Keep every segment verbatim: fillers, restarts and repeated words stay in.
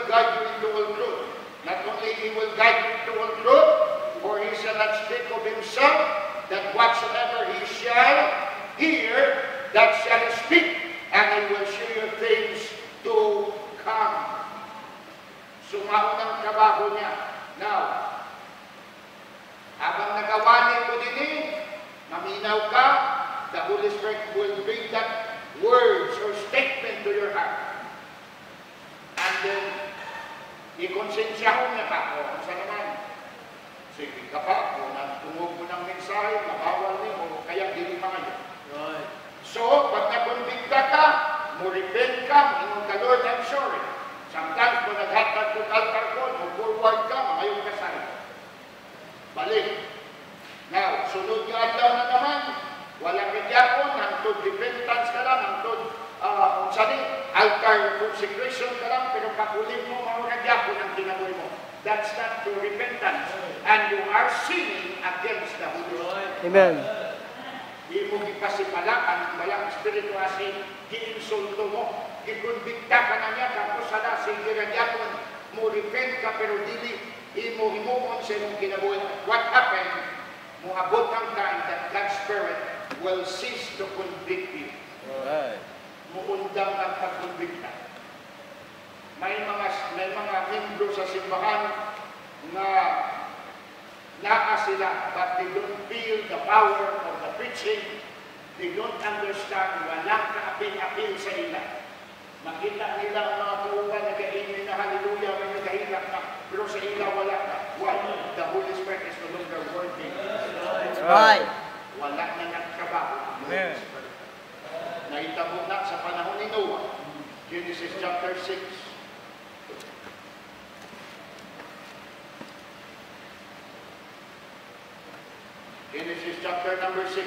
will guide you into all truth. Not only He will guide you into all truth, for He shall not speak of Himself, that whatsoever He shall hear, that shall He speak, and He will show you things to come. Sumaon ang trabaho niya. Now, habang nagawanin mo din eh, maminaw ka, the Holy Spirit will bring that words or statement to your heart. And then, ikonsensyaho niya ka, o kung saan naman, sige ka pa, kung tungog mo ng mensahe, mabawal niyo, o kaya dili mga yun. Right. So, pag nakonbigta ka, mo repent ka, mo ka, Lord, I'm sorry. Sometimes, kung naghatag ng altar ko, mo forward ka, makayong kasal. Balik. Now, sunod nga adlaw na naman, walang kadyapon, hangtod repentance ka lang, hangtod, uh, sani, altar consecration ka lang, pero kakulim mo, mga kadyapon ang tinaboy mo. That's not true repentance. And you are sinning against the Holy Spirit. Amen. Di mo ipasipala ang balang espiritu asin, giinsulto mo, gikonbikta ka na niya, tapos sana, sige kadyapon, mo repent ka, pero dili, imo himuon sa imong kinabuhi. What happened? Moabot ang time that God's Spirit will cease to convict you. Right. Muundang ang pagkonbikta. May mga may mga membro sa simbahan na naa sila, but they don't feel the power of the preaching. They don't understand, walang kaapil-apil sa ila. Makita nila ang mga kauban na kainin na hallelujah, may nagahilak na, pero sa ila wala na. Why? The Holy Spirit is no longer working. That's right. Wala na nagtrabaho. Amen. Naitabo na sa panahon ni Noah. Genesis chapter six. Genesis chapter number six.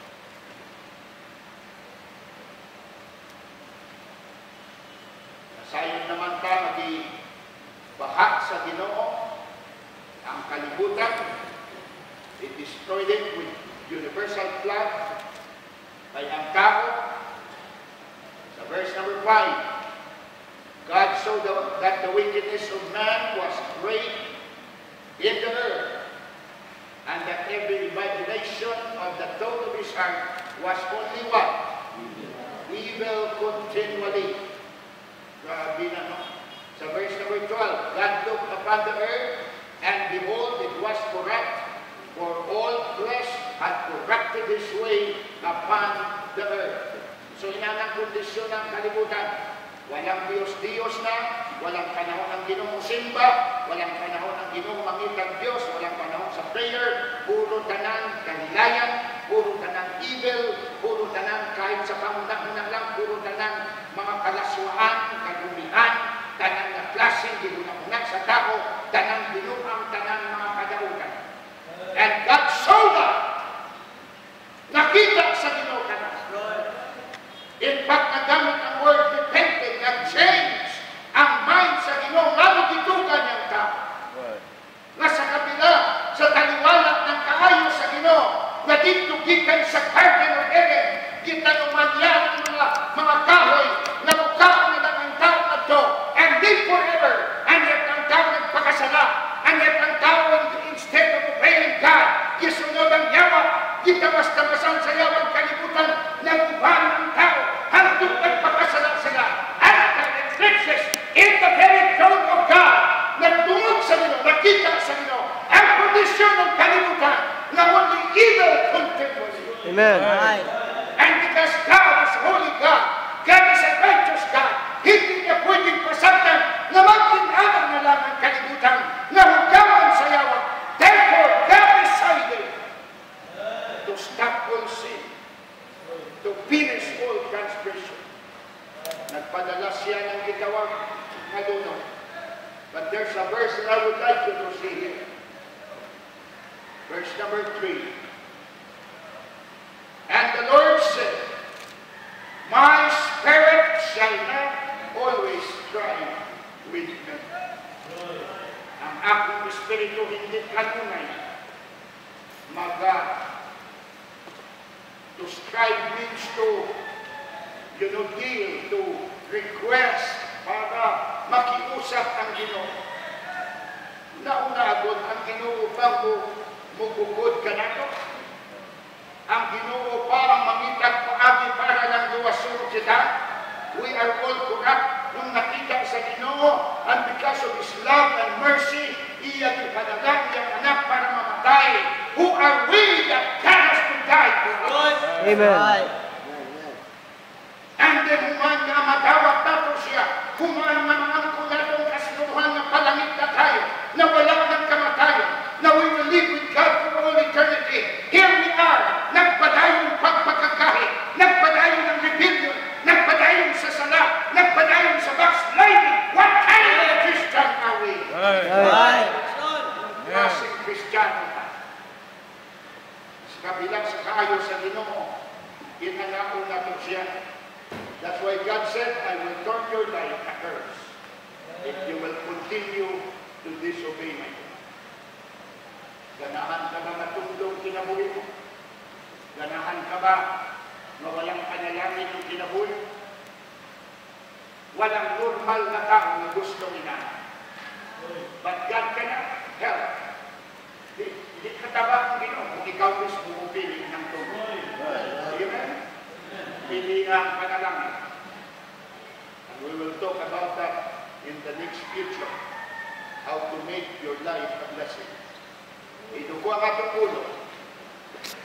Sayang naman ka nag-baha sa Ginoo ang kalibutan. It destroyed it with universal flood. Ay ang tao, sa verse number five, God saw the, that the wickedness of man was great in the earth, and that every imagination of the thought of his heart was only what? Evil continually. Grabe na, no? Sa verse number twelve, God looked upon the earth, and behold, it was corrupt, for all flesh had corrupted his way upon the earth. So, inanang kondisyon ng kalibutan. Walang Diyos-Diyos na, walang panahon ng Ginoong simba, walang panahon ng Ginoong mangitang Diyos, walang panahon sa prayer, puro tanan kanilayan, puro tanan evil, puro tanan kahit sa pangunang-unang lang, puro tanan mga kalaswaan, kagumihan, tanan na klaseng ginunang-unang sa tao, tanan binuang, tanan mga kadautan. And God saw that. Nakita sa Ginoo ka na. In fact, nagamit ang word repented, nag-change ang mind sa Ginoo, nga magitugan niyang tao. Nga sa kabila, sa taliwanag ng kaayo sa Ginoo, na dito gikan sa Garden of Eden, gitanumanyan ang mga, mga kahoy, na mukhaan na lang ang tao na to, and live forever. And yet ang tao nagpakasala, and yet ang tao, instead of obeying God, gisunod ang yawa, gitamas-tamasan sa yawang kalibutan, nagubahan ng tao, hanggang nagpakasala sila. And the reflexes in the very throne of God, nagtungog sa Ginoo, nakita sa Ginoo, ang kondisyon ng kalibutan, na only evil continually. Amen. Right. And because God is holy God, God is a righteous God, hindi niya pwedeng pasagdan na mag-inanang na lang ang kalibutan, na hugawan sa yawang. Therefore, God decided to stop all sin, to finish all transgression. Nagpadala siya ng gitawag na doon. But there's a verse that I would like you to see here. Verse number three. And the Lord said, my spirit shall not always strive with them. Ang akong espiritu hindi kanunay maga. To strive means to, you know, deal, to request para makiusap ang Ginoo. Naunagod ang Ginoo bang mo mugugod ka nato? Ang Ginoo parang mangitag paagi para lang luwason kita. We are all corrupt. Nung nakita sa Ginoo, and because of His love and mercy, iya ipadala iyang anak para mamatay. Who are we that God has to die for us? Amen. And then human nga matawag nato siya, human nga maangko natong kasinuhan nga palangit na tayo, na wala ng kamatayan, na we will live with God for all eternity. Here we are, nagpadayon pagpagkakahit, nagpadayon ng rebellion, nagpadayon sa sala, nagpadayon sa backsliding. What kind of Christian are we? Right. Klaseng Kristiyano pa. Sa kabilang sa kaayo sa Ginoo, inanao nato siya. That's why God said, I will turn your life a curse if you will continue to disobey my word. Ganahan ka ba matundong kinabuhi mo? Ganahan ka ba na walang panalangin ng kinabuhi? Walang normal na tao na gusto inahan. But God cannot help. Di, di kataba ang Ginoo kung ikaw mismo pumili ng tungkol. Amen? Pili ang panalangin. And we will talk about that in the next future. How to make your life a blessing. Ito ko ang atong ulo.